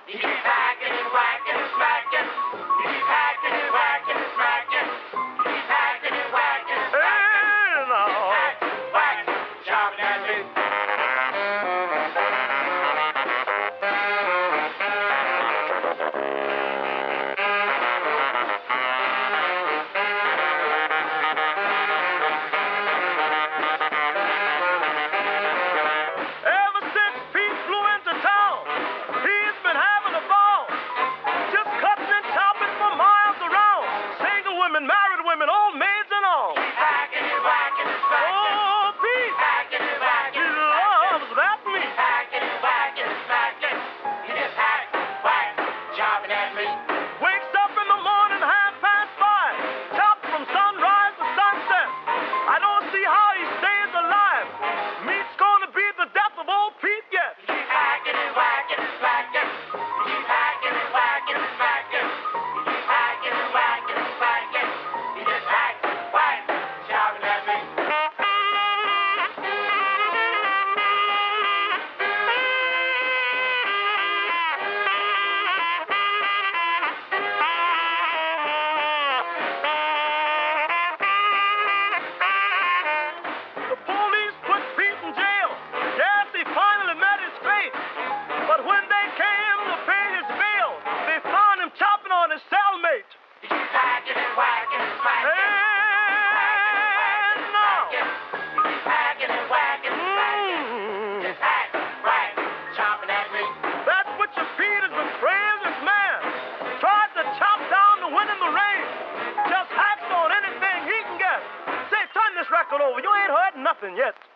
You keep hacking and whacking and smacking. You keep hacking and whacking and smacking. You keep hacking and whacking and smacking. Hack, whack, chopping at me. Ever since Pete flew into town, he's been having a ball. Just cutting and chopping for miles around. Single women, married women, old maids and all. Keep hacking and whacking and smacking. Oh, Pete, Hacking and whacking he and smacking. loves that meat. Hacking and whacking and smacking. You just hack, whack, chopping at me. Wakes up in the morning 5:30. Chops from sunrise to sunset. I don't see how he stays alive. Meat's gonna be the death of old Pete yet. You keep hacking and whacking and smacking. You keep hacking and whacking and smacking. You keep hacking and whacking and smacking. You just hack, whack, chopping at me. The police put Pete in jail. Yes, he finally met his fate. But when they came to pay his bail, they found him chopping on his cellmate. You keep hacking and whacking and smacking. And now, You keep hacking and whacking and smacking. Just hack, whack, chopping at me. that's what your Pete is the craziest man. Tried to chop down the wind in the rain. Just hacks on anything he can get. Say, turn this record over. You ain't heard nothing yet.